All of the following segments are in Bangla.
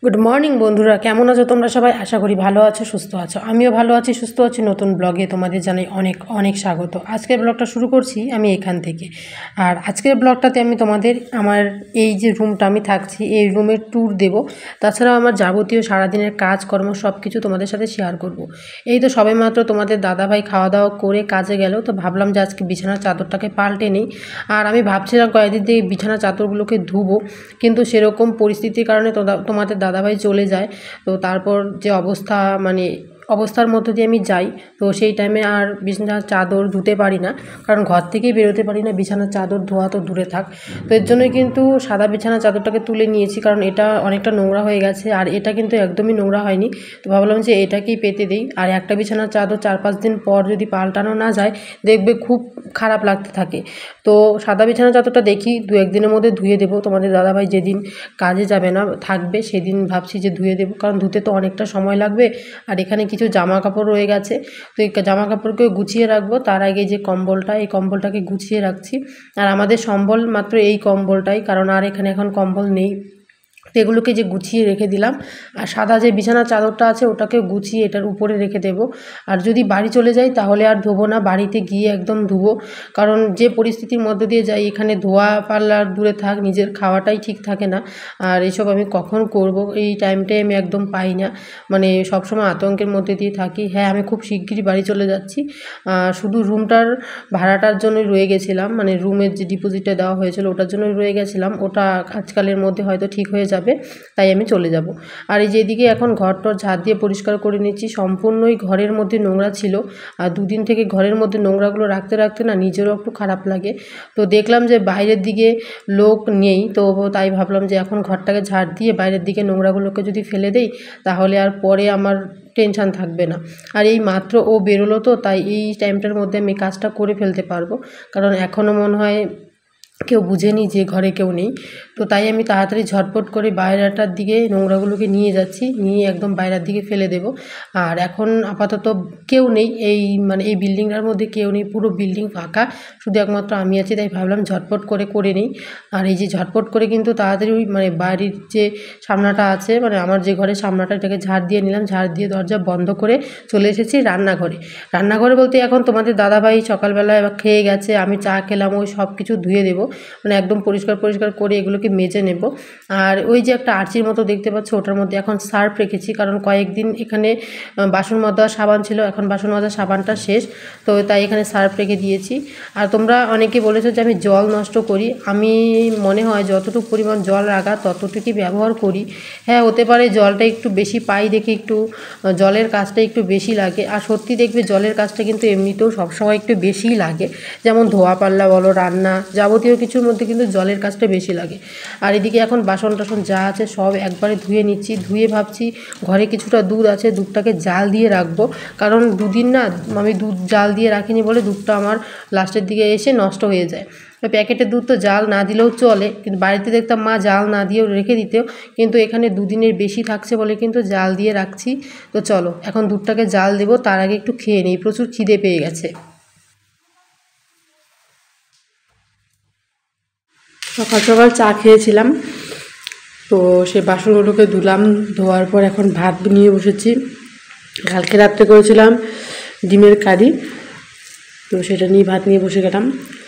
গুড মর্নিং বন্ধুরা, কেমন আছো তোমরা সবাই? আশা করি ভালো আছো, সুস্থ আছো। আমিও ভালো আছি, সুস্থ আছি। নতুন ব্লগে তোমাদের জানাই অনেক অনেক স্বাগত। আজকের ব্লগটা শুরু করছি আমি এখান থেকে। আর আজকের ব্লগটাতে আমি তোমাদের আমার এই যে রুমটা আমি থাকছি এই রুমের ট্যুর দেব। তাছাড়াও আমার যাবতীয় সারাদিনের কাজকর্ম সব কিছু তোমাদের সাথে শেয়ার করব। এই তো সবেমাত্র তোমাদের দাদাভাই খাওয়া দাওয়া করে কাজে গেল, তো ভাবলাম যে আজকে বিছানার চাদরটাকে পাল্টে নিই। আর আমি ভাবছিলাম কয়েকদিন থেকে বিছানার চাদরগুলোকে ধুবো, কিন্তু সেরকম পরিস্থিতির কারণে তোমাদের দাদাভাই চলে যায়। তো তারপর যে অবস্থার মধ্য দিয়ে আমি যাই, তো সেই টাইমে আর বিছানার চাদর ধুতে পারি না, কারণ ঘর থেকেই বেরোতে পারি না। বিছানার চাদর ধোয়া তো দূরে থাক, তো এর জন্যই কিন্তু সাদা বিছানার চাদরটাকে তুলে নিয়েছি, কারণ এটা অনেকটা নোংরা হয়ে গেছে। আর এটা কিন্তু একদমই নোংরা হয়নি, তো ভাবলাম যে এটাকেই পেতে দিই। আর একটা বিছানার চাদর 4-5 দিন পর যদি পাল্টানো না যায়, দেখবে খুব খারাপ লাগতে থাকে। তো সাদা বিছানার চাদরটা দেখি 2-1 দিনের মধ্যে ধুয়ে দেবো। তোমাদের দাদাভাই যেদিন কাজে যাবে না, থাকবে, সেদিন ভাবছি যে ধুয়ে দেবো, কারণ ধুতে তো অনেকটা সময় লাগবে। আর এখানে কিছু জামা কাপড় রয়ে গেছে, তো এই জামা কাপড়কে গুছিয়ে রাখবো। তার আগে যে এই কম্বলটাকে গুছিয়ে রাখছি। আর আমাদের সম্বল মাত্র এই কম্বলটাই, কারণ আর এখানে এখন কম্বল নেই। এগুলোকে যে গুছিয়ে রেখে দিলাম। আর সাদা যে বিছানার চাদরটা আছে ওটাকে গুছিয়ে এটার উপরে রেখে দেব। আর যদি বাড়ি চলে যাই তাহলে আর ধোবো না, বাড়িতে গিয়ে একদম ধুবো। কারণ যে পরিস্থিতির মধ্যে দিয়ে যাই, এখানে ধোয়া পাল্লার দূরে থাক, নিজের খাওয়াটাই ঠিক থাকে না। আর এসব আমি কখন করব, এই টাইমটাই আমি একদম পাই না, মানে সবসময় আতঙ্কের মধ্যে দিয়ে থাকি। হ্যাঁ, আমি খুব শিগগিরই বাড়ি চলে যাচ্ছি। শুধু রুমটার ভাড়াটার জন্যই রয়ে গেছিলাম, মানে রুমের যে ডিপোজিটটা দেওয়া হয়েছিল ওটার জন্যই রয়ে গেছিলাম। ওটা আজকালের মধ্যে হয়তো ঠিক হয়ে যাবে, তাই আমি চলে যাব। আর এই যেদিকে এখন ঘরটর ঝাড় দিয়ে পরিষ্কার করে নিচ্ছি, সম্পূর্ণই ঘরের মধ্যে নোংরা ছিল। আর দুদিন থেকে ঘরের মধ্যে নোংরাগুলো রাখতে রাখতে না নিজেরও একটু খারাপ লাগে। তো দেখলাম যে বাইরের দিকে লোক নেই, তো তাই ভাবলাম যে এখন ঘরটাকে ঝাড় দিয়ে বাইরের দিকে নোংরাগুলোকে যদি ফেলে দেই, তাহলে আর পরে আমার টেনশান থাকবে না। আর এই মাত্র ও বেরোলো, তো তাই এই টাইমটার মধ্যে আমি কাজটা করে ফেলতে পারবো, কারণ এখনও মনে হয় কেউ বুঝেনি যে ঘরে কেউ নেই। তো তাই আমি তাড়াতাড়ি ঝটপট করে বাইরেটার দিকে নোংরাগুলোকে নিয়ে যাচ্ছি, নিয়ে একদম বাইরের দিকে ফেলে দেব। আর এখন আপাতত কেউ নেই, এই বিল্ডিংটার মধ্যে কেউ নেই, পুরো বিল্ডিং ফাঁকা, শুধু একমাত্র আমি আছি। তাই ভাবলাম ঝটপট করে নিই। আর এই যে ঝটপট করে কিন্তু তাড়াতাড়ি বাড়ির যে সামনাটা আছে, আমার যে ঘরের সামনাটা, এটাকে ঝাড় দিয়ে নিলাম। ঝাড় দিয়ে দরজা বন্ধ করে চলে এসেছি রান্নাঘরে বলতে এখন তোমাদের দাদাভাই সকালবেলায় খেয়ে গেছে, আমি চা খেলাম, ওই সব কিছু ধুয়ে দেবো, একদম পরিষ্কার করে এগুলোকে মেজে নেব। আর ওই যে একটা আরচির মতো দেখতে পাচ্ছ, ওটার মধ্যে এখন সার্ফ রেখেছি, কারণ কয়েকদিন এখানে বাসন মাজা সাবান ছিল, এখন বাসন মাজা সাবানটা শেষ, তো তাই এখানে সার্ফ রেখে দিয়েছি। আর তোমরা অনেকে বলেছো যে আমি জল নষ্ট করি, আমি মনে হয় যতটুকু পরিমাণ জল রাখা ততটুকুই ব্যবহার করি। হ্যাঁ, হতে পারে জলটা একটু বেশি পাই দেখে একটু জলের কাজটা একটু বেশি লাগে। আর সত্যি দেখবে জলের কাজটা কিন্তু এমনিতেও সবসময় একটু বেশিই লাগে, যেমন ধোয়া পাল্লা বলো, রান্না, যাবতীয় কিছুর মধ্যে কিন্তু জলের কাজটা বেশি লাগে। আর এদিকে এখন বাসন টাসন যা আছে সব একবারে ধুয়ে নিচ্ছি। ধুয়ে ভাবছি ঘরে কিছুটা দুধ আছে, দুধটাকে জাল দিয়ে রাখবো, কারণ দুদিন না আমি দুধ জাল দিয়ে রাখিনি বলে দুধটা আমার লাস্টের দিকে এসে নষ্ট হয়ে যায়। প্যাকেটের দুধ তো জাল না দিলেও চলে, কিন্তু বাড়িতে দেখতাম মা জাল না দিয়েও রেখে দিতেও, কিন্তু এখানে 2 দিনের বেশি থাকছে বলে কিন্তু জাল দিয়ে রাখছি। তো চলো এখন দুধটাকে জাল দেবো, তার আগে একটু খেয়ে নিই, প্রচুর খিদে পেয়ে গেছে। সকাল সকাল চা খেয়েছিলাম, তো সে বাসনগুলোকে ধুলাম, ধোয়ার পর এখন ভাত নিয়ে বসেছি। কালকে রাত্রে করেছিলাম ডিমের কারি, তো সেটা নিয়ে ভাত নিয়ে বসে গেলাম।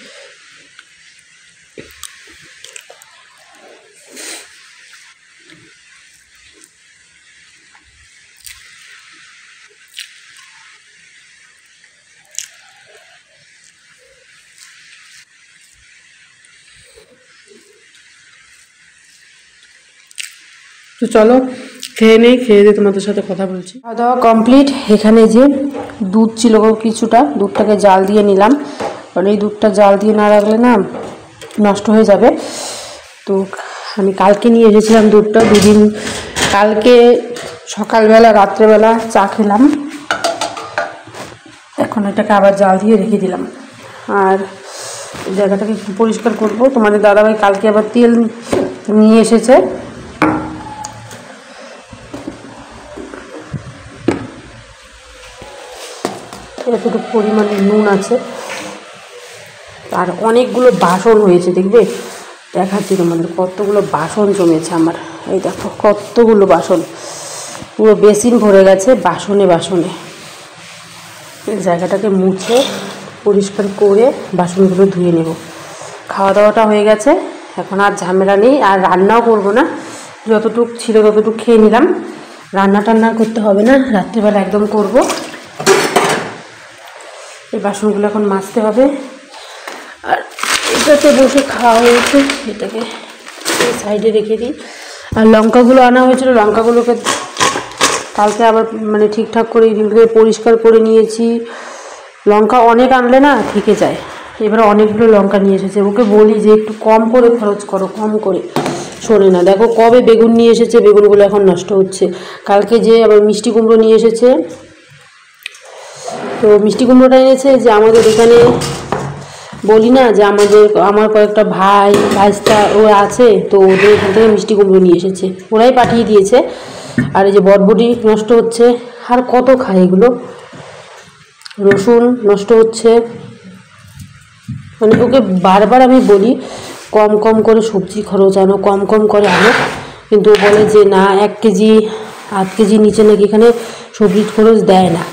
তো চলো খেয়ে নেই, খেয়ে দিয়ে তোমাদের সাথে কথা বলছি। খাওয়া দাওয়া কমপ্লিট। এখানে যে দুধ ছিল কিছুটা, দুধটাকে জাল দিয়ে নিলাম, কারণ এই দুধটা জাল দিয়ে না রাখলে না নষ্ট হয়ে যাবে। তো আমি কালকে নিয়ে এসেছিলাম দুধটা, 2 দিন, কালকে সকালবেলা রাত্রেবেলা চা খেলাম, এখন এটাকে আবার জাল দিয়ে রেখে দিলাম। আর জায়গাটাকে পরিষ্কার করবো। তোমাদের দাদাভাই কালকে আবার তেল নিয়ে এসেছে, এতটুকু পরিমাণে নুন আছে। আর অনেকগুলো বাসন হয়েছে, দেখবে দেখাচ্ছি তোমাদের কতগুলো বাসন জমেছে আমার। এই দেখো কতগুলো বাসন, পুরো বেসিন ভরে গেছে বাসনে বাসনে। এই জায়গাটাকে মুছে পরিষ্কার করে বাসনগুলো ধুয়ে নেব। খাওয়া দাওয়াটা হয়ে গেছে, এখন আর ঝামেলা নেই, আর রান্নাও করব না, যতটুকু ছিল ততটুকু খেয়ে নিলাম। রান্না টান্না করতে হবে না, রাত্রিবেলা একদম করব। এই বাসনগুলো এখন মাজতে হবে। আর এটাতে বসে খাওয়া হয়েছে, এটাকে এই সাইডে রেখে দিই। আর লঙ্কাগুলো আনা হয়েছিল, লঙ্কাগুলোকে কালকে আবার মানে ঠিকঠাক করে পরিষ্কার করে নিয়েছি। লঙ্কা অনেক আনলে না থেকে যায়, এবারে অনেকগুলো লঙ্কা নিয়ে এসেছে। ওকে বলি যে একটু কম করে খরচ করো, কম করে, শোনে না। দেখো কবে বেগুন নিয়ে এসেছে, বেগুনগুলো এখন নষ্ট হচ্ছে। কালকে যে আবার মিষ্টি কুমড়ো নিয়ে এসেছে, তো মিষ্টি কুমড়োটা এনেছে যে আমাদের এখানে বলি না যে আমার কয়েকটা ভাইস্তা ওরা আছে, তো ওদের এখান থেকে মিষ্টি কুমড়ো নিয়ে এসেছে, ওরাই পাঠিয়ে দিয়েছে। আর এই যে বটবটি নষ্ট হচ্ছে, আর কত খায় এগুলো। রসুন নষ্ট হচ্ছে, মানে ওকে বারবার আমি বলি কম কম করে সবজি খরচ আনো, কম কম করে আনো, কিন্তু বলে যে না 1 কেজি 8 কেজি নিচে নাকি এখানে সবজির খরচ দেয় না।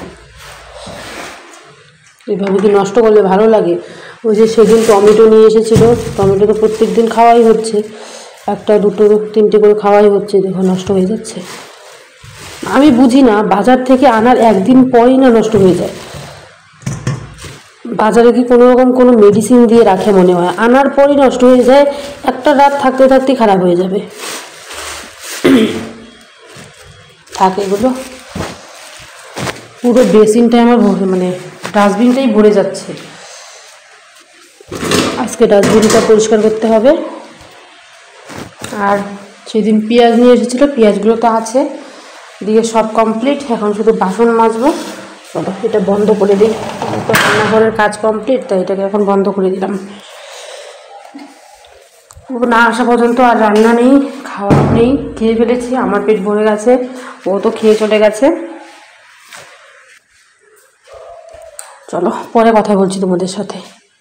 এভাবে কি নষ্ট করলে ভালো লাগে? ওই যে সেদিন টমেটো নিয়ে এসেছিলো, টমেটো তো প্রত্যেক দিন খাওয়াই হচ্ছে, 1 2 3টে করে খাওয়াই হচ্ছে, দেখো নষ্ট হয়ে যাচ্ছে। আমি বুঝি না, বাজার থেকে আনার একদিন পরই না নষ্ট হয়ে যায়। বাজারে কি কোনো রকম কোনো মেডিসিন দিয়ে রাখে মনে হয়, আনার পরই নষ্ট হয়ে যায়, একটা রাত থাকতে থাকতেই খারাপ হয়ে যাবে। থাকে এগুলো, পুরো বেসিনটাই আমার মানে ডাস্টবিনটাই ভরে যাচ্ছে। আজকে ডাস্টবিনটা পরিষ্কার করতে হবে। আর সেদিন পেঁয়াজ নিয়ে এসেছিলো, পেঁয়াজগুলো তো আছে, দিয়ে সব কমপ্লিট, এখন শুধু বাসন মাজবো। চলো এটা বন্ধ করে দিই, তো রান্নাঘরের কাজ কমপ্লিট, তাই এটাকে এখন বন্ধ করে দিলাম। ও না আসা পর্যন্ত আর রান্না নেই, খাওয়া নেই, খেয়ে ফেলেছি, আমার পেট ভরে গেছে, ও তো খেয়ে চলে গেছে। চলো পরে কথা বলছি তোমাদের সাথে।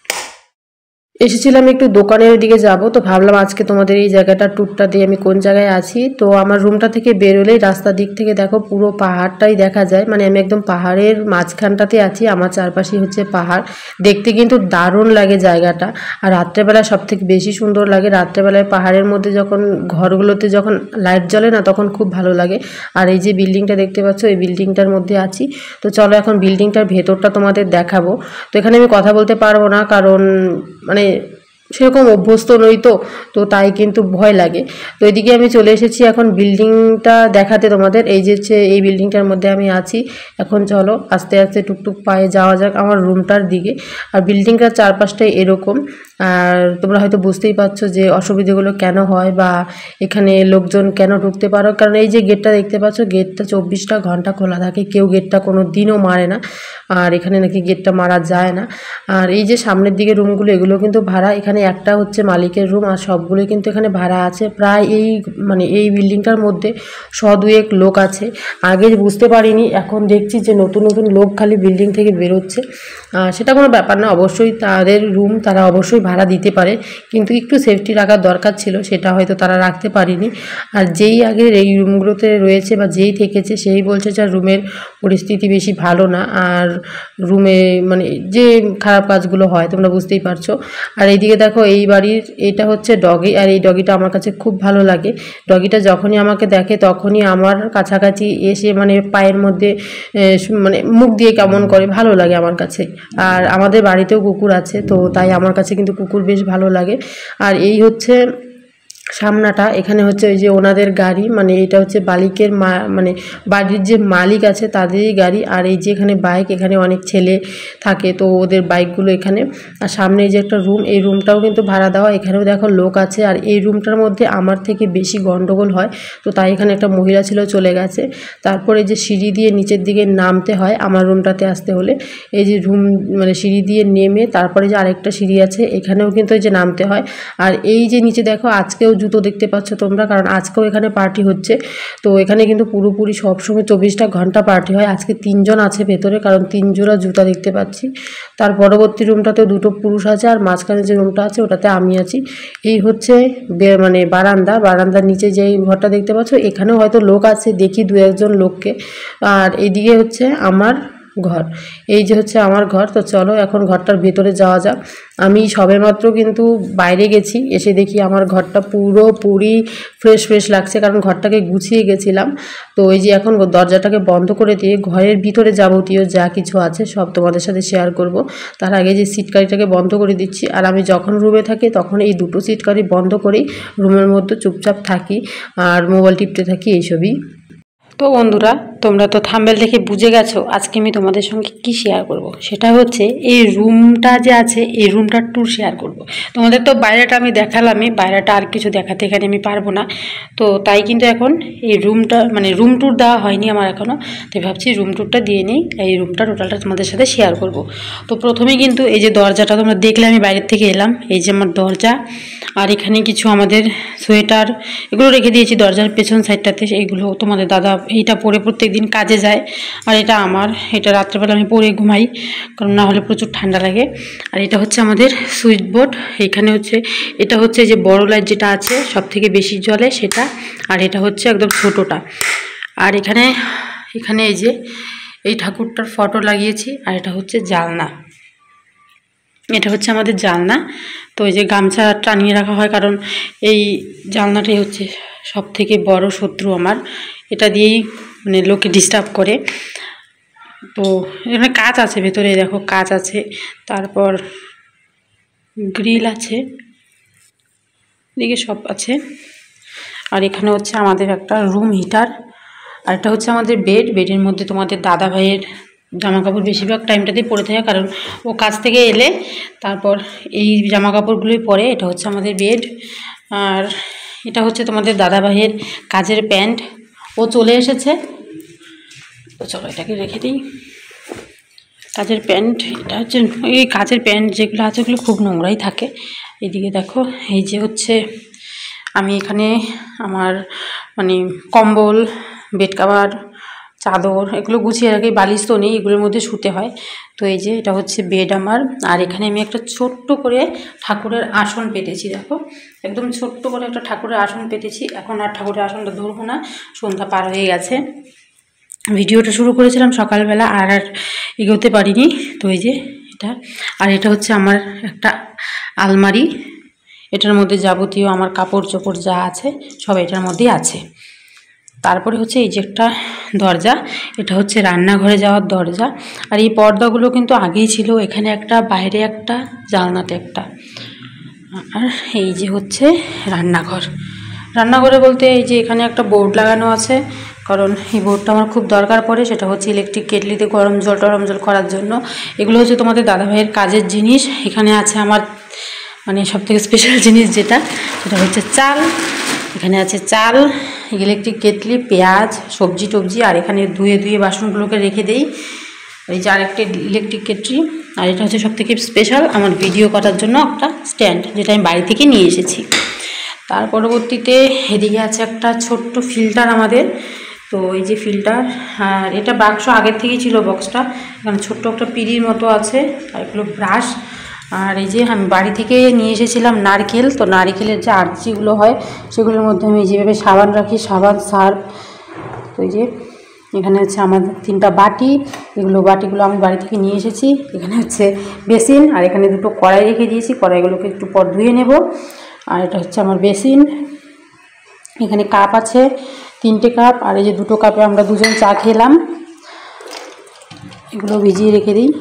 এসেছিলাম একটু দোকানের দিকে যাব, তো ভাবলাম আজকে তোমাদের এই জায়গাটা ট্যুরটা দিয়ে আমি কোন জায়গায় আছি। তো আমার রুমটা থেকে বেরোলেই রাস্তার দিক থেকে দেখো পুরো পাহাড়টাই দেখা যায়, মানে আমি একদম পাহাড়ের মাঝখানটাতে আছি, আমার চারপাশে হচ্ছে পাহাড়। দেখতে কিন্তু দারুণ লাগে জায়গাটা, আর রাত্রেবেলায় সব থেকে বেশি সুন্দর লাগে। রাত্রেবেলায় পাহাড়ের মধ্যে যখন ঘরগুলোতে যখন লাইট জ্বলে না, তখন খুব ভালো লাগে। আর এই যে বিল্ডিংটা দেখতে পাচ্ছ, এই বিল্ডিংটার মধ্যে আছি। তো চলো এখন বিল্ডিংটার ভেতরটা তোমাদের দেখাবো। তো এখানে আমি কথা বলতে পারবো না, কারণ মানে সেরকম অভ্যস্ত নই, তো তাই কিন্তু ভয় লাগে। তো এদিকে আমি চলে এসেছি এখন বিল্ডিংটা দেখাতে তোমাদের। এই যে এই বিল্ডিংটার মধ্যে আমি আছি এখন। চলো আস্তে আস্তে টুকটুক পায়ে যাওয়া যাক আমার রুমটার দিকে। আর বিল্ডিংটার চারপাশটাই এরকম, আর তোমরা হয়তো বুঝতেই পারছো যে অসুবিধাগুলো কেন হয় বা এখানে লোকজন কেন ঢুকতে পারো। কারণ এই যে গেটটা দেখতে পাচ্ছ, গেটটা 24টা ঘন্টা খোলা থাকে, কেউ গেটটা কোনো দিনও মারে না, আর এখানে নাকি গেটটা মারা যায় না। আর এই যে সামনের দিকে রুমগুলো, এগুলো কিন্তু ভাড়া। এখানে একটা হচ্ছে মালিকের রুম, আর সবগুলোই কিন্তু এখানে ভাড়া আছে। প্রায় এই বিল্ডিংটার মধ্যে 100-2 লোক আছে। আগে বুঝতে পারিনি, এখন দেখছি যে নতুন নতুন লোক খালি বিল্ডিং থেকে বেরোচ্ছে। সেটা কোনো ব্যাপার না, অবশ্যই তাদের রুম তারা অবশ্যই ভাড়া দিতে পারে, কিন্তু একটু সেফটি রাখার দরকার ছিল, সেটা হয়তো তারা রাখতে পারেনি। আর যেই আগের এই রুমগুলোতে রয়েছে বা যেই থেকেছে সেই বলছে যে রুমের পরিস্থিতি বেশি ভালো না, আর রুমে মানে যে খারাপ কাজগুলো হয় তোমরা বুঝতেই পারছো। আর এইদিকে দেখো এই বাড়ির এটা হচ্ছে ডগি, আর এই ডগিটা আমার কাছে খুব ভালো লাগে। ডগিটা যখনই আমাকে দেখে তখনই আমার কাছাকাছি এসে মানে পায়ের মধ্যে মানে মুখ দিয়ে কেমন করে, ভালো লাগে আমার কাছে। আর আমাদের বাড়িতেও কুকুর আছে, তো তাই আমার কাছে কিন্তু কুকুর বেশ ভালো লাগে। আর এই হচ্ছে সামনাটা, এখানে হচ্ছে ওই যে ওনাদের গাড়ি, মানে এটা হচ্ছে মালিকের মানে বাড়ির যে মালিক আছে তাদেরই গাড়ি। আর এই যে এখানে বাইক, এখানে অনেক ছেলে থাকে, তো ওদের বাইকগুলো এখানে। আর সামনে এই যে একটা রুম, এই রুমটাও কিন্তু ভাড়া দেওয়া, এখানেও দেখো লোক আছে। আর এই রুমটার মধ্যে আমার থেকে বেশি গন্ডগোল হয়, তো তাই এখানে একটা মহিলা ছিল চলে গেছে। তারপরে যে সিঁড়ি দিয়ে নিচের দিকে নামতে হয় আমার রুমটাতে আসতে হলে, এই যে রুম মানে সিঁড়ি দিয়ে নেমে তারপরে যে আরেকটা সিঁড়ি আছে, এখানেও কিন্তু এই যে নামতে হয়। আর এই যে নিচে দেখো আজকেও জুতো দেখতে পাচ্ছ তোমরা, কারণ আজকেও এখানে পার্টি হচ্ছে। তো এখানে কিন্তু পুরোপুরি সবসময় 24টা ঘন্টা পার্টি হয়। আজকে 3 জন আছে ভেতরে, কারণ 3 জোড়া জুতা দেখতে পাচ্ছি। তার পরবর্তী রুমটাতে 2টো পুরুষ আছে, আর মাঝখানে যে রুমটা আছে ওটাতে আমি আছি। এই হচ্ছে মানে বারান্দার নিচে যে ঘরটা দেখতে পাচ্ছ, এখানেও হয়তো লোক আছে, দেখি 2-1 জন লোককে। আর এদিকে হচ্ছে আমার ঘর, এই যে হচ্ছে আমার ঘর। তো চলো এখন ঘরটার ভেতরে যাওয়া যাক। আমি সবেমাত্র কিন্তু বাইরে গেছি, এসে দেখি আমার ঘরটা পুরোপুরি ফ্রেশ লাগছে, কারণ ঘরটাকে গুছিয়ে গেছিলাম। তো এই যে এখন দরজাটাকে বন্ধ করে দিয়ে ঘরের ভিতরে যাবতীয় যা কিছু আছে সব তোমাদের সাথে শেয়ার করব। তার আগে যে সিটকারিটাকে বন্ধ করে দিচ্ছি, আর আমি যখন রুমে থাকি তখন এই 2টো সিটকারি বন্ধ করেই রুমের মধ্যে চুপচাপ থাকি আর মোবাইল টিপতে থাকি, এইসবই। তো বন্ধুরা, তোমরা তো থাম্বনেল দেখে বুঝে গেছো আজকে আমি তোমাদের সঙ্গে কি শেয়ার করব। সেটা হচ্ছে এই রুমটা যে আছে, এই রুমটার ট্যুর শেয়ার করব। তোমাদের তো বাইরেটা আমি দেখালামই, বাইরেটা আর কিছু দেখাতে এখানে আমি পারবো না। তো তাই কিন্তু এখন এই রুমটা মানে রুম ট্যুর দেওয়া হয়নি আমার এখনও, তাই ভাবছি রুম ট্যুরটা দিয়ে নিই, এই রুমটা টোটালটা তোমাদের সাথে শেয়ার করব। তো প্রথমেই কিন্তু এই যে দরজাটা তোমরা দেখলে, আমি বাইরের থেকে এলাম, এই যে আমার দরজা। আর এখানে কিছু আমাদের সোয়েটার এগুলো রেখে দিয়েছি দরজার পেছন সাইডটাতে। এইগুলো তোমাদের দাদা এইটা পরে প্রত্যেক দিন কাজে যায়, আর এটা আমার, এটা রাত্রেবেলা আমি পরে ঘুমাই, কারণ না হলে প্রচুর ঠান্ডা লাগে। আর এটা হচ্ছে আমাদের সুইচ বোর্ড। এখানে হচ্ছে এটা হচ্ছে যে বড় লাইট যেটা আছে সব থেকে বেশি জ্বলে সেটা, আর এটা হচ্ছে একদম ছোটোটা। আর এখানে এই যে এই ঠাকুরটার ফটো লাগিয়েছি, আর এটা হচ্ছে জানলা, এটা হচ্ছে আমাদের জানলা। তো এই যে গামছা টানিয়ে রাখা হয়, কারণ এই জানলাটাই হচ্ছে সব থেকে বড় শত্রু আমার, এটা দিয়েই মানে লোকে ডিস্টার্ব করে। তো এখানে কাঁচ আছে ভেতরে, দেখো কাঁচ আছে, তারপর গ্রিল আছে, এদিকে সব আছে। আর এখানে হচ্ছে আমাদের একটা রুম হিটার, আর এটা হচ্ছে আমাদের বেডের মধ্যে তোমাদের দাদা ভাইয়ের জামা কাপড় বেশিরভাগ টাইমটাতেই পরে থাকে, কারণ ও কাজ থেকে এলে তারপর এই জামা কাপড়গুলোই পরে। এটা হচ্ছে আমাদের বেড। আর এটা হচ্ছে তোমাদের দাদা ভাইয়ের কাজের প্যান্ট, ও চলে এসেছে। তো চলো এটাকে রেখে দিই। কাজের প্যান্ট, এটা হচ্ছে এই কাজের প্যান্ট যেগুলো আছে ওগুলো খুব নোংরাই থাকে। এদিকে দেখো এই যে হচ্ছে আমি এখানে আমার মানে কম্বল, বেড কাভার, চাদর এগুলো গুছিয়ে রাখি, বালিশ তো নেই, এগুলোর মধ্যে শুতে হয়। তো এই যে এটা হচ্ছে বেড আমার। আর এখানে আমি একটা ছোট্ট করে ঠাকুরের আসন পেতেছি, দেখো একদম ছোট্ট করে একটা ঠাকুরের আসন পেতেছি। এখন আর ঠাকুরের আসনটা ধরবো না, সন্ধ্যা পার হয়ে গেছে। ভিডিওটা শুরু করেছিলাম সকালবেলা, আর এগোতে পারিনি। তো এই যে এটা, আর এটা হচ্ছে আমার একটা আলমারি, এটার মধ্যে যাবতীয় আমার কাপড় চোপড় যা আছে সব এটার মধ্যেই আছে। তারপরে হচ্ছে এই যে একটা দরজা, এটা হচ্ছে রান্নাঘরে যাওয়ার দরজা। আর এই পর্দাগুলো কিন্তু আগেই ছিল, এখানে একটা, বাইরে একটা, জানলাতে একটা। আর এই যে হচ্ছে রান্নাঘরে বলতে এই যে এখানে একটা বোর্ড লাগানো আছে, কারণ এই বোর্ডটা আমার খুব দরকার পড়ে। সেটা হচ্ছে ইলেকট্রিক কেটলিতে গরম জল করার জন্য। এগুলো হচ্ছে তোমাদের দাদাভাইয়ের কাজের জিনিস। এখানে আছে আমার মানে সবথেকে স্পেশাল জিনিস যেটা, সেটা হচ্ছে চাল। এখানে আছে চাল, ইলেকট্রিক কেটলি, পেঁয়াজ, সবজি টবজি। আর এখানে ধুয়ে বাসনগুলোকে রেখে দেই। এই যে আরেকটা ইলেকট্রিক কেটলি। আর এটা হচ্ছে সবথেকে স্পেশাল আমার ভিডিও করার জন্য একটা স্ট্যান্ড, যেটা আমি বাড়ি থেকে নিয়ে এসেছি। তার পরবর্তীতে এদিকে আছে একটা ছোট্ট ফিল্টার আমাদের। তো এই যে ফিল্টার, আর এটা বাক্স আগের থেকেই ছিল বক্সটা। এখানে ছোট্ট একটা পিঁড়ির মতো আছে, আর এগুলো ব্রাশ। আর এই যে আমি বাড়ি থেকে নিয়ে এসেছিলাম নারকেল। তো নারকেলের যে আর্চিগুলো হয় সেগুলোর মধ্যে আমি যেভাবে সাবান রাখি, সাবান, সার্ফ। তো এই যে এখানে হচ্ছে আমাদের 3টা বাটিগুলো আমি বাড়ি থেকে নিয়ে এসেছি। এখানে হচ্ছে বেসিন, আর এখানে 2টো কড়াই রেখে দিয়েছি, কড়াইগুলোকে একটু পর ধুয়ে নেব। আর এটা হচ্ছে আমার বেসিন। এখানে কাপ আছে 3টে কাপ, আর এই যে 2টো কাপে আমরা 2জন চা খেলাম, এগুলো ভিজিয়ে রেখে দিই।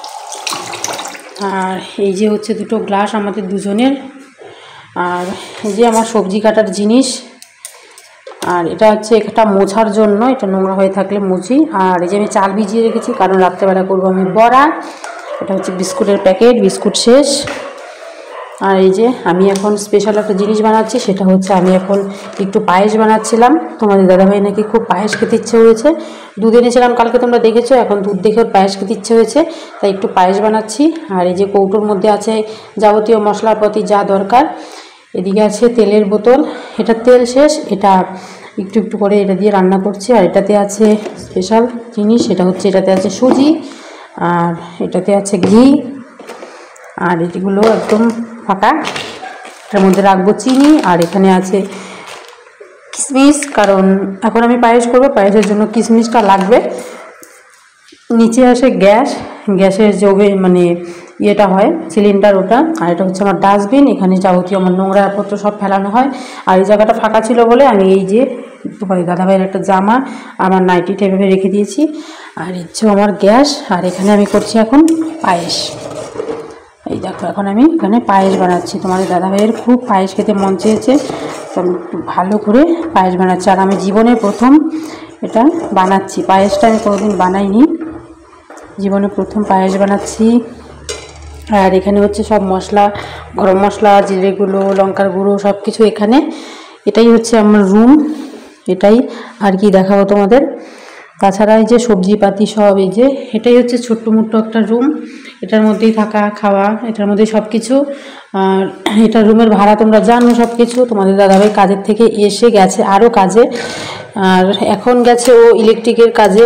আর এই যে হচ্ছে 2টো গ্লাস আমাদের দুজনের। আর এই যে আমার সবজি কাটার জিনিস। আর এটা হচ্ছে একটা মোছার জন্য, এটা নোংরা হয়ে থাকলে মুছি। আর এই যে আমি চাল ভিজিয়ে রেখেছি, কারণ রাত্রেবেলা করবো আমি বড়া। এটা হচ্ছে বিস্কুটের প্যাকেট, বিস্কুট শেষ। আর এই যে আমি এখন স্পেশাল একটা জিনিস বানাচ্ছি, সেটা হচ্ছে আমি এখন একটু পায়েস বানাচ্ছিলাম। তোমাদের দাদাভাই নাকি খুব পায়েস খেতে ইচ্ছে হয়েছে, দুধ এনেছিলাম কালকে, তোমরা দেখেছো। এখন দুধ দেখে পায়েস খেতে ইচ্ছে হয়েছে, তাই একটু পায়েস বানাচ্ছি। আর এই যে কৌটোর মধ্যে আছে যাবতীয় মশলাপাতি যা দরকার। এদিকে আছে তেলের বোতল, এটা তেল শেষ, এটা একটু একটু করে এটা দিয়ে রান্না করছি। আর এটাতে আছে স্পেশাল জিনিস, এটা হচ্ছে এটাতে আছে সুজি, আর এটাতে আছে ঘি, আর এগুলো একদম ফাঁকা। এটার মধ্যে রাখবো চিনি, আর এখানে আছে কিশমিশ, কারণ এখন আমি পায়েস করবো, পায়েসের জন্য কিশমিশটা লাগবে। নিচে আসে গ্যাস, গ্যাসের যে মানে ইয়েটা হয় সিলিন্ডার ওটা, আর এটা হচ্ছে আমার ডাস্টবিন, এখানে যাবতীয় আমার নোংরাপত্র সব ফেলানো হয়। আর এই জায়গাটা ফাঁকা ছিল বলে আমি এই যে তোমার দাদাভাইয়ের একটা জামা, আমার নাইটি টেবিলে রেখে দিয়েছি। আর হচ্ছে আমার গ্যাস, আর এখানে আমি করছি এখন পায়েস। এই দেখো এখন আমি এখানে পায়েস বানাচ্ছি। তোমাদের দাদাভাইয়ের খুব পায়েস খেতে মন চেয়েছে, তো আমি একটু ভালো করে পায়েস বানাচ্ছি। আর আমি জীবনে প্রথম এটা বানাচ্ছি, পায়েসটা আমি কোনোদিন বানাইনি, জীবনে প্রথম পায়েস বানাচ্ছি। আর এখানে হচ্ছে সব মশলা, গরম মশলা, জিরে গুঁড়ো, লঙ্কার গুঁড়ো, সব কিছু এখানে। এটাই হচ্ছে আমার রুম, এটাই আর কি দেখাবো তোমাদের। তাছাড়া এই যে সবজিপাতি সব, এই যে এটাই হচ্ছে ছোট্ট মোট্ট একটা রুম, এটার মধ্যেই থাকা খাওয়া, এটার মধ্যেই সব কিছু। আর এটা রুমের ভাড়া তোমরা জানো সব কিছু। তোমাদের দাদাভাই কাজের থেকে এসে গেছে আরও কাজে, আর এখন গেছে ও ইলেকট্রিকের কাজে,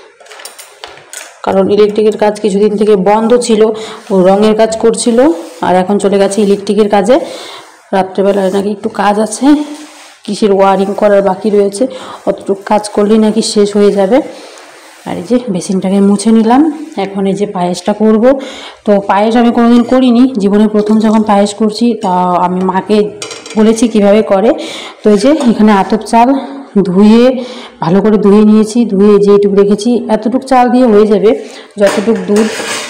কারণ ইলেকট্রিকের কাজ কিছুদিন থেকে বন্ধ ছিল, ও রঙের কাজ করছিল, আর এখন চলে গেছে ইলেকট্রিকের কাজে। রাত্রেবেলায় নাকি একটু কাজ আছে, কিসের ওয়ারিং করার বাকি রয়েছে, অতটুকু কাজ করলেই নাকি শেষ হয়ে যাবে। আর এই যে বেসিনটাকে মুছে নিলাম, এখন এই যে পায়েসটা করব। তো পায়েস আমি কোনোদিন করিনি, জীবনে প্রথম যখন পায়েস করছি, তা আমি মাকে বলেছি কিভাবে করে। তো এই যে এখানে আতপ চাল ধুয়ে ভালো করে ধুয়ে নিয়েছি, ধুয়ে যেটুকু রেখেছি এতটুকু চাল দিয়ে হয়ে যাবে, যতটুকু দুধ।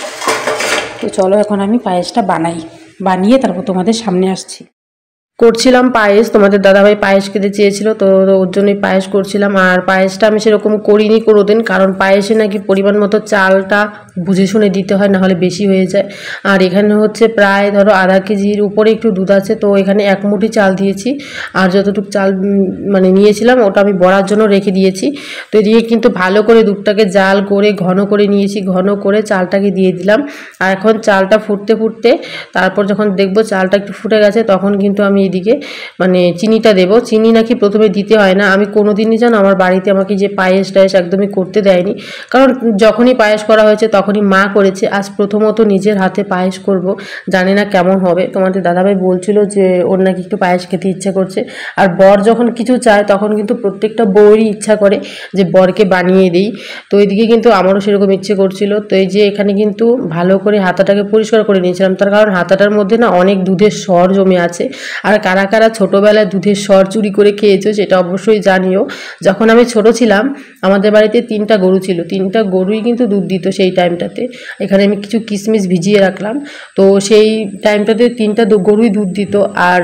তো চলো এখন আমি পায়েসটা বানিয়ে তারপর তোমাদের সামনে আসছি। করছিলাম পায়েস, তোমাদের দাদাভাই পায়েস খেতে চেয়েছিল, তো ওর জন্যই পায়েস করছিলাম। আর পায়েসটা আমি সেরকম করিনি কোনোদিন, কারণ পায়েসে নাকি পরিমাণ মতো চালটা বুঝে শুনে দিতে হয়, নাহলে বেশি হয়ে যায়। আর এখানে হচ্ছে প্রায় ধরো আধা কেজির উপরে একটু দুধ আছে, তো এখানে এক মুঠি চাল দিয়েছি। আর যতটুকু চাল মানে নিয়েছিলাম ওটা আমি বড়ার জন্য রেখে দিয়েছি। তো এদিকে কিন্তু ভালো করে দুধটাকে জাল করে ঘন করে নিয়েছি, ঘন করে চালটাকে দিয়ে দিলাম। আর এখন চালটা ফুটতে ফুটতে তারপর যখন দেখবো চালটা একটু ফুটে গেছে, তখন কিন্তু আমি এদিকে মানে চিনিটা দেবো। চিনি নাকি প্রথমে দিতে হয় না, আমি কোনো দিনই জানো আমার বাড়িতে আমাকে যে পায়েস টায়েস একদমই করতে দেয়নি, কারণ যখনই পায়েস করা হয়েছে তখনই মা করেছে। আজ প্রথমত নিজের হাতে পায়েস করব, জানি না কেমন হবে। তোমাদের দাদাভাই বলছিল যে ওর নাকি একটু পায়েস খেতে ইচ্ছা করছে। আর বর যখন কিছু চায় তখন কিন্তু প্রত্যেকটা বউয়েরই ইচ্ছা করে যে বরকে বানিয়ে দিই। তো এদিকে কিন্তু আমারও সেরকম ইচ্ছে করছিল। তো এই যে এখানে কিন্তু ভালো করে হাতাটাকে পরিষ্কার করে নিয়েছিলাম, তার কারণ হাতাটার মধ্যে না অনেক দুধের সর জমে আছে। আর কারা কারা ছোটোবেলায় দুধের সর চুরি করে খেয়েছো সেটা অবশ্যই জানিও। যখন আমি ছোট ছিলাম আমাদের বাড়িতে 3টা গরু ছিল, 3টা গরুই কিন্তু দুধ দিত সেই টাইমটাতে। এখানে আমি কিছু কিশমিশ ভিজিয়ে রাখলাম, তো সেই টাইমটাতে 3টা গরুই দুধ দিত। আর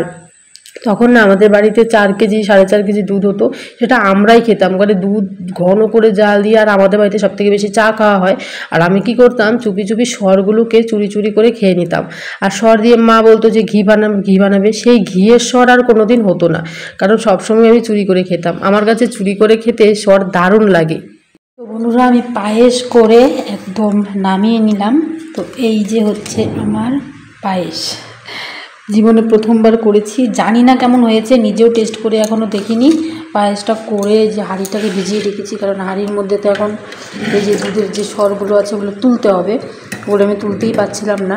তখন না আমাদের বাড়িতে 4 কেজি 4.5 কেজি দুধ হতো, সেটা আমরাই খেতাম, করে দুধ ঘন করে জাল দিয়ে। আর আমাদের বাড়িতে সবথেকে বেশি চা খাওয়া হয়, আর আমি কি করতাম চুপি চুপি সরগুলোকে চুরি চুরি করে খেয়ে নিতাম। আর সর দিয়ে মা বলতো যে ঘি বানাবে, সেই ঘিয়ের সর আর কোনোদিন হতো না, কারণ সবসময় আমি চুরি করে খেতাম। আমার কাছে চুরি করে খেতে সর দারুণ লাগে। তো বন্ধুরা আমি পায়েস করে একদম নামিয়ে নিলাম। তো এই যে হচ্ছে আমার পায়েস, জীবনে প্রথমবার করেছি, জানি না কেমন হয়েছে, নিজেও টেস্ট করে এখনও দেখিনি। পায়েসটা করে যে হাঁড়িটাকে ভিজিয়ে রেখেছি, কারণ হাঁড়ির মধ্যে তো এখন এই যে দুধের যে সরগুলো আছে ওগুলো তুলতে হবে, ওগুলো আমি তুলতেই পারছিলাম না।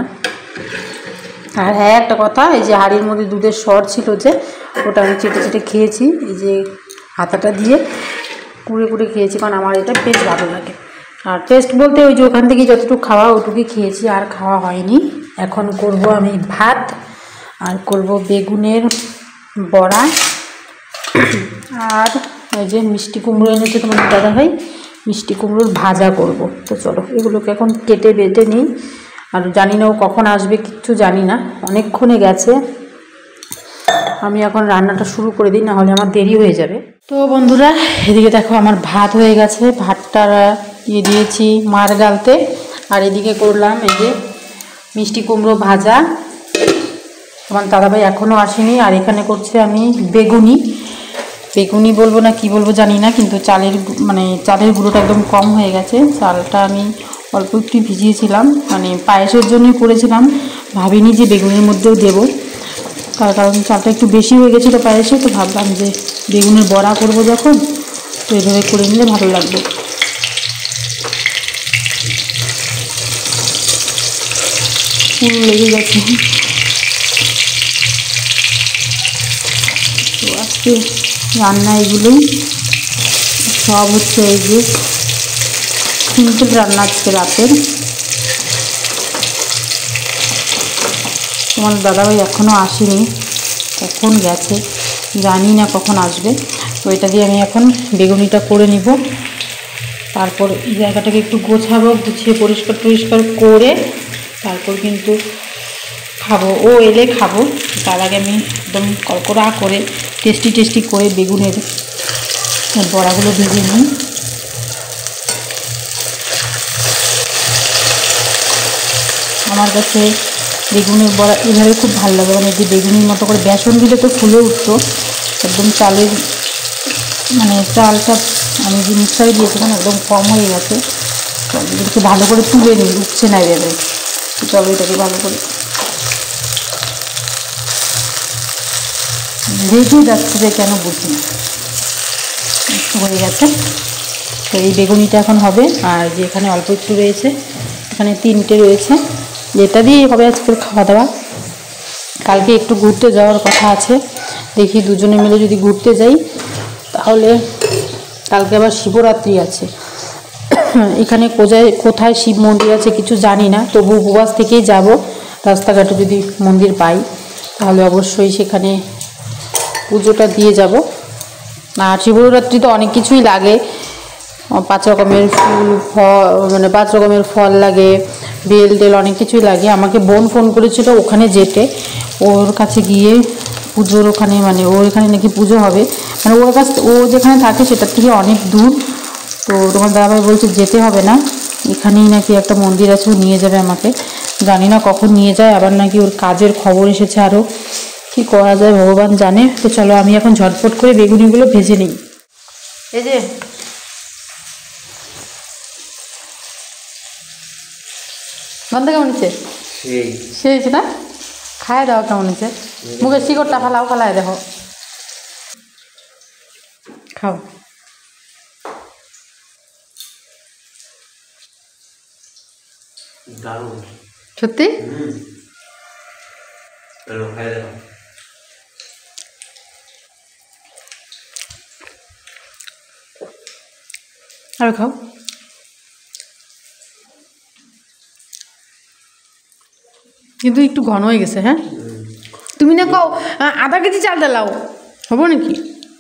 আর হ্যাঁ একটা কথা, এই যে হাঁড়ির মধ্যে দুধের সর ছিল যে ওটা আমি চেটে চেটে খেয়েছি, এই যে হাতাটা দিয়ে কুড়ে কুড়ে খেয়েছি, কারণ আমার এটা বেশ ভালো লাগে। আর টেস্ট বলতে ওই যে ওখান থেকে যতটুকু খাওয়া ওটুকুই খেয়েছি, আর খাওয়া হয়নি। এখন করব আমি ভাত, আর করব বেগুনের বড়া, আর ওই যে মিষ্টি কুমড়ো এনেছে তোমার দাদাভাই, মিষ্টি কুমড়োর ভাজা করব। তো চলো এগুলোকে এখন কেটে বেটে নিই। আর জানি না ও কখন আসবে, কিচ্ছু জানি না, অনেকক্ষণে গেছে। আমি এখন রান্নাটা শুরু করে দিই, নাহলে আমার দেরি হয়ে যাবে। তো বন্ধুরা এদিকে দেখো আমার ভাত হয়ে গেছে, ভাতটা দিয়ে দিয়েছি মার গালতে। আর এদিকে করলাম এই যে মিষ্টি কুমড়ো ভাজা, আমার দাদাভাই এখনও আসেনি। আর এখানে করছে আমি বেগুনি বলবো না কি বলবো জানি না, কিন্তু চালের গুঁড়োটা একদম কম হয়ে গেছে। চালটা আমি অল্প একটু ভিজিয়েছিলাম, মানে পায়েসের জন্যই করেছিলাম, ভাবিনি যে বেগুনের মধ্যেও দেব। তার কারণ চালটা একটু বেশি হয়ে গেছিলো পায়েসে, তো ভাবলাম যে বেগুনের বড়া করব যখন, তো এভাবে করে নিলে ভালো লাগবে। পুরো লেগে গেছে। তো আজকে রান্না এগুলোই সব হচ্ছে, এই যে সিম্পল রান্না আজকে রাতের। তোমার দাদাভাই এখনও আসেনি, কখন গেছে জানি না, কখন আসবে। তো এটা দিয়ে আমি এখন বেগুনিটা করে নিব, তারপর এই জায়গাটাকে একটু গোছাবো, গুছিয়ে পরিষ্কার করে তারপর কিন্তু খাবো। ও এলে খাবো, তার আগে আমি একদম কড়কড়া করে টেস্টি করে বেগুনের বড়াগুলো ভেজে নিই। আমার কাছে বেগুনের বড়া এভাবে খুব ভালো লাগে, মানে যে বেগুনের মতো করে বেসন দিলে তো ফুলে উঠতো একদম। চালের মানে চালটা আমি যে মিক্সারে দিয়েছিলাম একদম কম হয়ে গেছে, একটু ভালো করে তুলে নিই, উঠছে না এভাবে। চলো এটাকে ভালো করে ভেজে যাচ্ছে যে কেন বুঝি না, হয়ে গেছে। তো এই বেগুনিটা এখন হবে, আর যে এখানে অল্প একটু রয়েছে, এখানে 3টে রয়েছে, যেটা দিয়ে হবে আজকে খাওয়া দাওয়া। কালকে একটু ঘুরতে যাওয়ার কথা আছে, দেখি দুজনে মিলে যদি ঘুরতে যাই, তাহলে কালকে আবার শিবরাত্রি আছে। এখানে কোথায় শিব মন্দির আছে কিছু জানি না, তবু উপবাস থেকেই যাব। রাস্তাঘাটে যদি মন্দির পাই তাহলে অবশ্যই সেখানে পুজোটা দিয়ে যাব। আর শিবরাত্রি তো অনেক কিছুই লাগে, 5 রকমের ফুল মানে 5 রকমের ফল লাগে, বেল টেল অনেক কিছুই লাগে। আমাকে বোন ফোন করেছিল ওখানে যেতে, ওর কাছে গিয়ে পুজোর ওখানে, মানে ওর এখানে নাকি পুজো হবে, মানে ও যেখানে থাকে সেটার থেকে অনেক দূর। তো তোমার দাদাভাই বলছে যেতে হবে না, এখানেই নাকি একটা মন্দির আছে, ও নিয়ে যাবে আমাকে। জানি না কখন নিয়ে যায়, আবার নাকি ওর কাজের খবর এসেছে আরও, কি করা যায় ভগবান জানে। তো চলো আমি এখন ঝটপট করে বেগুনিগুলো ভেজে নিই। এই যে গন্ধ কেমন হচ্ছে? সেই হয়েছে না? খায় দাও কেমন হচ্ছে? মুখের শিকড়টা ফালায় দেখো, খাও। সত্যি আর খাও। কিন্তু একটু ঘন হয়ে গেছে। হ্যাঁ, তুমি না খাও, আধা কেজি চাল ডালাও, হবো নাকি?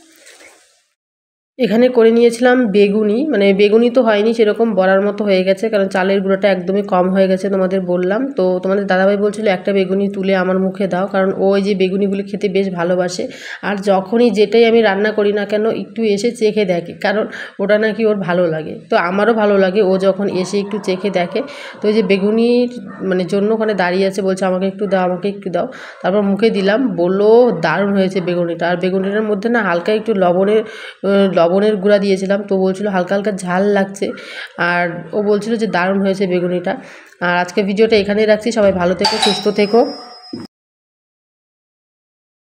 এখানে করে নিয়েছিলাম বেগুনি, মানে বেগুনি তো হয়নি সেরকম, বড়ার মতো হয়ে গেছে, কারণ চালের গুঁড়োটা একদমই কম হয়ে গেছে তোমাদের বললাম। তো তোমাদের দাদাভাই বলছিল একটা বেগুনি তুলে আমার মুখে দাও, কারণ ওই যে বেগুনিগুলো খেতে বেশ ভালোবাসে। আর যখনই যেটাই আমি রান্না করি না কেন একটু এসে চেখে দেখে, কারণ ওটা নাকি ওর ভালো লাগে। তো আমারও ভালো লাগে, ও যখন এসে একটু চেখে দেখে। তো ওই যে বেগুনির মানে জন্য ওখানে দাঁড়িয়ে আছে, বলছে আমাকে একটু দাও। তারপর মুখে দিলাম, বললো দারুণ হয়েছে বেগুনিটা। আর বেগুনিটার মধ্যে না হালকা একটু লবণের গুঁড়া দিয়েছিলাম, তো বলছিল হালকা ঝাল লাগছে, আর ও বলছিল যে দারুণ হয়েছে বেগুনিটা। আর আজকে ভিডিওটা এখানেই রাখছি, সবাই ভালো থেকো, সুস্থ থেকো।